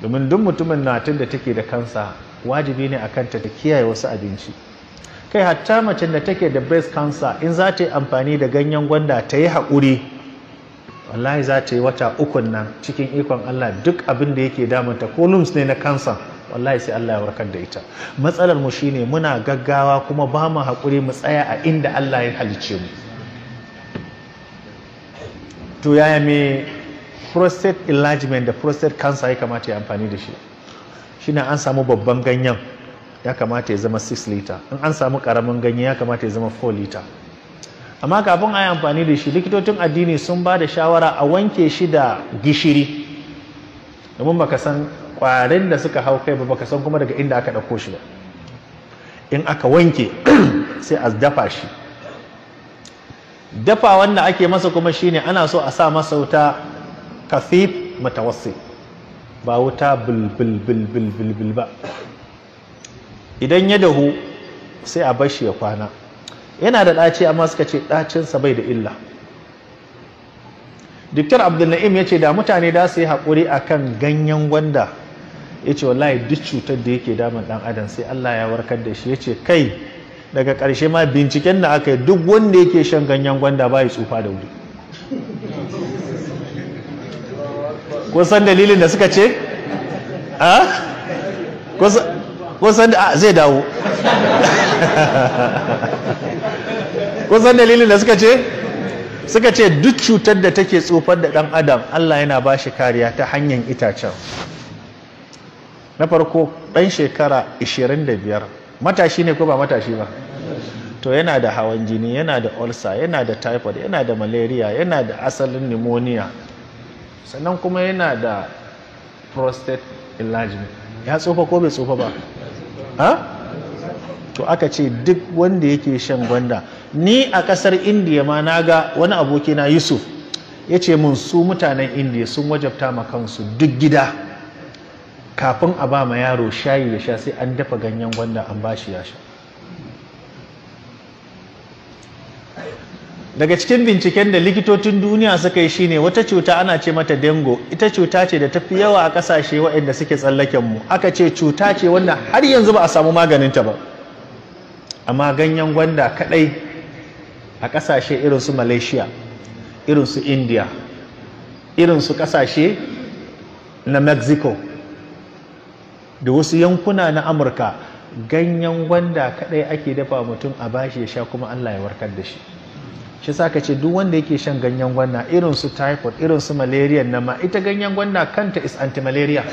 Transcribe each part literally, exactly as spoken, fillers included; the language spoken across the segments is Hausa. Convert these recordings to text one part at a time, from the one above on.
domin duk mutumin natin da take da kansa wajibi ne akan ta kiyaye wasu abinci. Kai hatta macen da take da breast cancer in za ta yi amfani da ganyen gwanda ta yi haƙuri, wallahi za ta yi wata ukun nan cikin ikon Allah duk abin da yake damunta ko lumps ne na kansa wallahi sai Allah ya warkar da ita. Matsalar mu shine muna gaggawa kuma ba mu haƙuri mu tsaya a inda Allah ya halicce mu. To yaya me prostate enlargement da prostate cancer ya kamata ya amfani da shi? Shine an samu babban ganyen ya kamata ya zama six liter, in an samu karamin ganye ya kamata ya zama four liter. Amma kafin a yi amfani da shi likitocin addini sun ba da shawara a wanke shi da gishiri, domin baka san kwarin da suka hau kai ba, baka san kuma daga inda aka ɗauko shi ba. In aka wanke sai a dafa shi. Dafa wanda ake masa kuma shine ana so a sa masa wuta kafif matawassi, ba wuta bulbul bulbul bulbul ba. Idan ya dahu sai a bar shi ya kwana. Yana da ɗaci amma suka ce ɗacinsa bai da illa. Dr. Abdulna'im ya ce da mutane da su yi haƙuri a kan ganyen gwanda, ya ce wallahi duk cutar da yake damun ɗan adam sai Allah ya warkar da shi. Ya ce kai daga ƙarshe ma binciken da aka yi duk wanda yake shan ganyen gwanda ba ya tsufa da wuri. Kun san dalilin da suka ce? Kun san da zai dawo. Kun san dalilin da suka ce? Suka ce duk cutar da take tsufar da ɗan adam Allah yana ba shi kariya ta hanyar itacen. Na farko ɗan shekara ishirin da biyar, matashi ne ko ba matashi ba? To yana da hawan jini, yana da ulcer, yana da typhoid, yana da malaria, yana da asalin pneumonia, sannan kuma yana da prostate enlargement. Ya tsufa ko bai tsufa ba? Ha? To aka ce duk wanda yake shan gwanda. Ni a kasar Indiya ma na ga wani abokina Yusuf ya ce mun su mutanen Indiya sun wajabta ma kansu duk gida kafin a ba ma yaro shayi ya sha sai an dafa ganyen gwanda an ba shi ya sha. Daga cikin binciken da likitocin duniya suka yi shine wata cuta ana ce mata dengue. Ita cuta ce da tafi yawa a kasashe waɗanda suke tsallaken mu. Aka ce cuta ce wanda har yanzu ba a samu maganinta ba. Amma ganyen gwanda kadai a kasashe irin su Malaysia, irin su India, irin su kasashe na Mexico da wasu yankuna na Amurka, ganyen gwanda kadai ake dafa mutum a bashi ya sha kuma Allah ya warkar da shi. Shi sa ka ce duk wanda yake shan ganyen gwanda irin su typhoid, irin su malaria na ma, ita ganyen gwanda kanta is anti-malaria.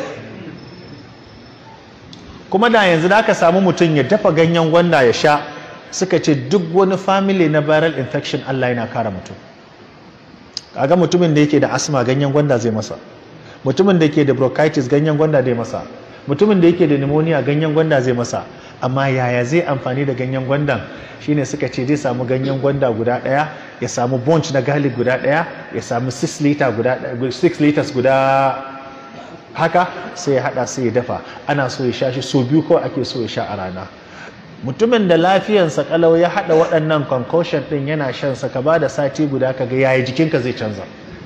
Kuma da yanzu da aka samu mutum ya dafa ganyen gwanda ya sha, suka ce duk wani family na viral infection Allah yana kare mutum. Kaga mutumin da yake da asma ganyen gwanda zai masa, mutumin da yake da bronchitis ganyen gwanda zai masa, mutumin da yake da pneumonia ganyen gwanda zai masa. Amma yaya zai amfani da ganyen gwandan? Shine suka ce zai samu ganyen gwanda guda ɗaya, ya samu bunch na garlic guda ɗaya, ya samu six liter guda six liters guda haka, sai ya hada sai ya dafa. Ana so ya sha shi so biyu ko ake so ya sha a rana. Mutumin da lafiyansa kalau ya hada waɗannan concoction din yana shan sa, ka bada sati guda kaga yayi jikinka zai canza.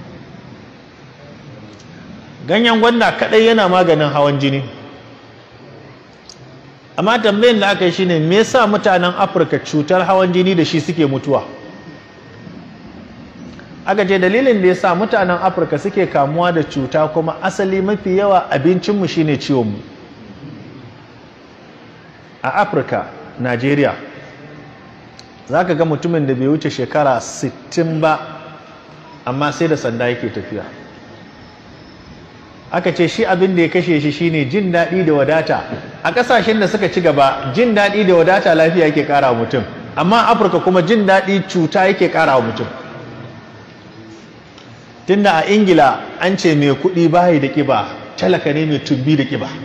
Ganyen gwanda kadai yana maganin hawan jini. Amma tambayin da aka yi shine me yasa mutanen Afirka cutar hawan jini da shi suke mutuwa? Aka ce dalilin da yasa mutanen Afirka suke kamuwa da cuta kuma asali mafi yawa abincinmu shine ciwon mu. A Afirka, Najeriya, za ka ga mutumin da bai wuce shekara sittin ba amma sai da sanda yake tafiya. Aka ce shi abin da ya kashe shi shine jin daɗi da wadata. A ƙasashen da suka ci gaba, jin daɗi da wadata lafiya yake ƙara wa mutum, amma Afirka kuma jin daɗi cuta yake ƙara wa mutum. Tunda a Ingila an ce mai kuɗi bayi da ƙiba, talaka ne mai tumbi da ƙiba.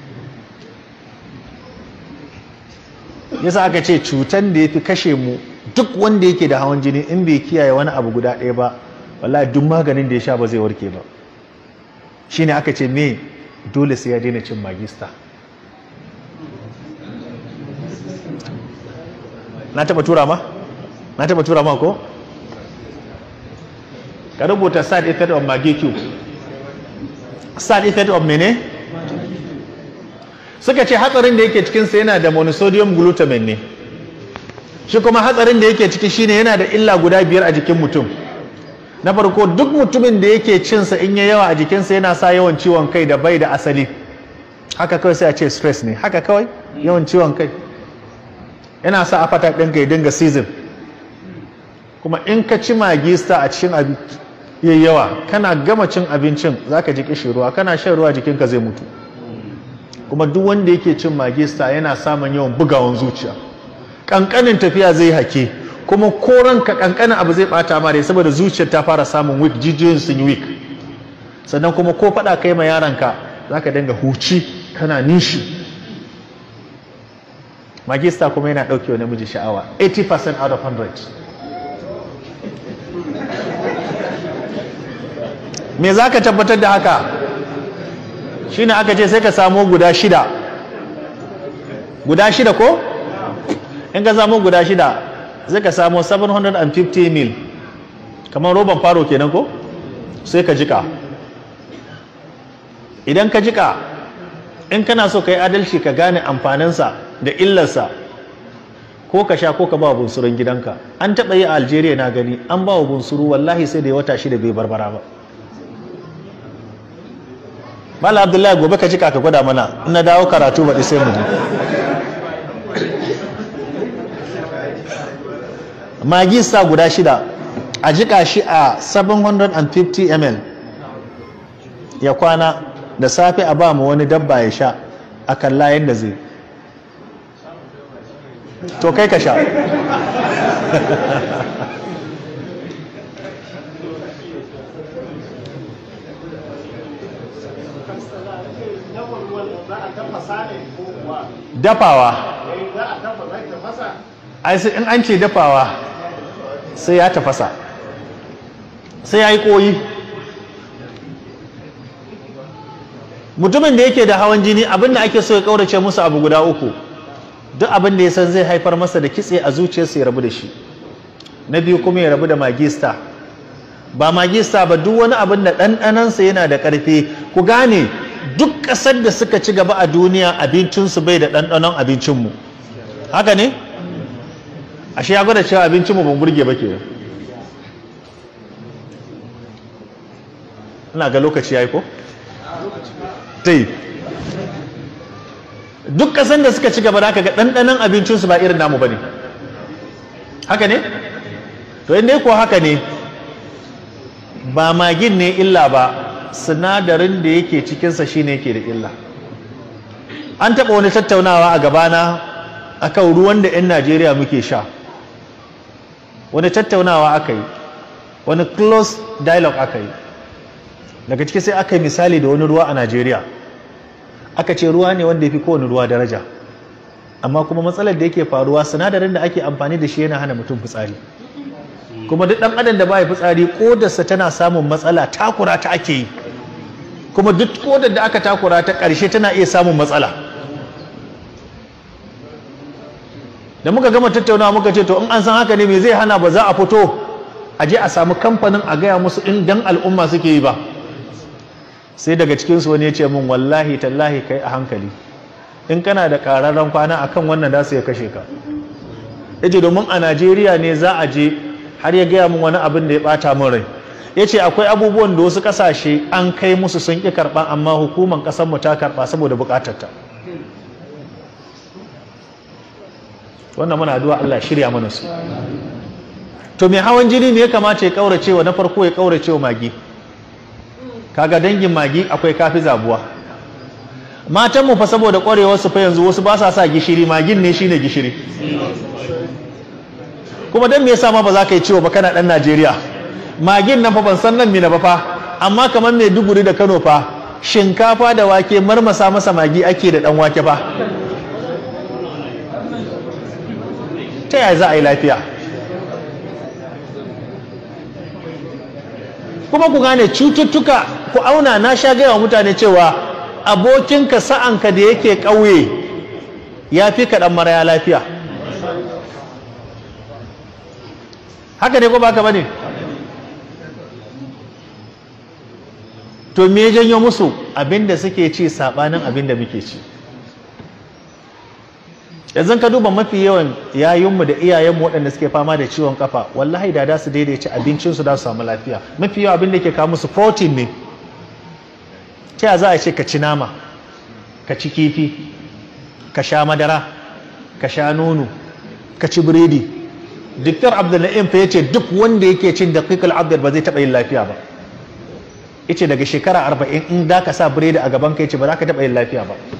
Yasa aka ce cutan da ya fi kashe mu duk wanda yake da hawan jini in bai kiyaye wani abu guda ɗaya ba, wallahi duk maganin da ya sha ba zai warke ba. Shine aka ce me dole sai ya daina cin magista. Na taba tura ma? Na taba tura ma ko? Ka rubuta side effect of Maggi cube. Side effect of mene? suka ce hatsarin da yake cikinsa yana da monosodium glutamate ne, shi kuma hatsarin da yake ciki shine yana da illa guda biyar a jikin mutum. Na farko, duk mutumin da yake cinsa in ya yawa a jikinsa yana sa yawan ciwon kai da bai da asali. Haka kawai sai a ce stress ne, haka kawai yawan ciwon kai yana sa appetite ɗinka ya dinga season. Kuma in ka ci magi star a cikin abinci yayi yawa, kana gama cin abincin zaka ji kishi ruwa, kana shan ruwa jikinka zai mutu. Kuma duk wanda yake cin magi star yana samun yawan bugawan zuciya, kankanin tafiya zai hake, kuma koranka kankanin abu zai bata mare saboda zuciyar ta fara samun weak, jijiyoyin sun yi weak. Sannan kuma ko faɗa kai ma yaranka zaka dinga huci kana nishi. Magi star kuma yana ɗauke wa namiji sha'awa eighty percent out of one hundred. Me za ka tabbatar da haka? Shi ne aka ce sai ka samu guda shida. Guda shida ko? In ka samu guda shida sai ka samu seven hundred fifty mil, kamar roban faro kenan ko? Sai ka jika. Idan ka jika, in kana so ka yi adalci ka gane amfaninsa da illarsa, ko ka sha ko ka ba wa bunsurun gidanka. An taɓa yi a Algeria na gani, an ba wa bunsuru wallahi sai da ya wata shida bai barbara ba. Mala Abdullahi gobe ka jika ka gwada mana, in na dawo karatu baɗi sai mu ji. Magi sa guda shida a jika shi a seven hundred fifty milliliters ya kwana, da safe a ba mu wani dabba ya sha a kalla yadda zai. To kai ka sha. Dafawa. Ai sai in an ce dafawa sai ya tafasa, sai ya yi koyi. Mutumin da yake da hawan jini abinda ake so ya kaurace musu abu guda uku. Duk abin da ya san zai haifar masa da kitse a zuciyarsa ya rabu da shi. Na biyu kuma ya rabu da magista. Ba magista ba, duk wani abin da ɗanɗanansa yana da ƙarfi. Ku gane, duk ƙasar da suka ci gaba a duniya abincinsu bai da ɗanɗanon abincinmu. Haka ne? Ashe ya gwada cewa abincinmu ban burge ba ke. Ina ga lokaci ya yi ko? Tai. Duk ƙasar da suka ci gaba da aka ga ɗanɗanon abincinsu ba irin namu ba ne. Haka ne? To inda ko haka ne, ba magin ne illa ba, sinadarin da yake cikinsa shi ne yake da illa. An taɓa wani tattaunawa a gabana akan ruwan da 'yan Najeriya muke sha. Wani tattaunawa aka yi, wani close dialogue aka yi. Daga ciki sai aka yi misali da wani ruwa a Najeriya. Aka ce ruwa ne wanda ya fi kowane ruwa daraja, amma kuma matsalar da yake faruwa sinadarin da ake amfani da shi yana hana mutum fitsari. Kuma duk ɗan adam da ba ya fitsari ƙodarsa tana samun matsala, takura ta ake yi. Kuma duk ƙodar da aka takura ta ƙarshe tana iya samun matsala. Da muka gama tattaunawa muka ce to in an san haka ne me zai hana ba za a fito a je a samu kamfanin a gaya musu in dan al'umma suke yi ba. Sai daga cikinsu wani ya ce min wallahi tallahi kai a hankali, in kana da ƙararren kwana akan wannan da su ya kashe ka. Ya ce domin a Najeriya ne za a je, har ya gaya min wani abin da ya ɓata min rai. Ya ce akwai abubuwan da wasu ƙasashe an kai musu sun ƙi karɓa, amma hukumar ƙasarmu ta karɓa saboda buƙatarta. Wannan muna addu'a Allah shirya mana su. To mai hawan jini ne ya kamata ya ƙaurace wa? Na farko ya ƙaurace wa magi. Kaga dangin magi akwai kafi zabuwa. Matanmu fa saboda ƙwarewar su fa yanzu wasu ba sa sa gishiri, magin ne shine gishiri. Kuma dan me yasa ma ba za ka yi ciwo ba kana dan Najeriya? Magin nan fa ban san nan mina ba fa, amma kamar Maiduguri da Kano fa shinkafa da wake marmasa masa magi ake da dan wake fa. Ta yaya za a yi lafiya? Kuma ku gane cututtuka, ku auna, na sha gaya wa mutane cewa abokinka sa'anka da yake ƙauye ya fi kaɗan maraya lafiya. Haka ne ko ba ka ba ne? To me janyo musu? Abinda suke ci saɓanin abinda muke ci. yanzu ka duba mafi yawan yayinmu da iyayenmu waɗanda suke fama da ciwon kafa wallahi da da su daidaici abincinsu da su samu lafiya. Mafi yawan abin da ke kawo musu protein ne. Ta za a ce ka ci nama, ka ci kifi, ka sha madara, ka sha nono, ka ci biredi. Diktar Abdullahi fa yace duk wanda yake cin daqiqul abd ba zai taɓa yin lafiya ba. Yace daga shekara arba'in in da ka sa biredi a gaban ka yace ba za ka taɓa yin lafiya ba.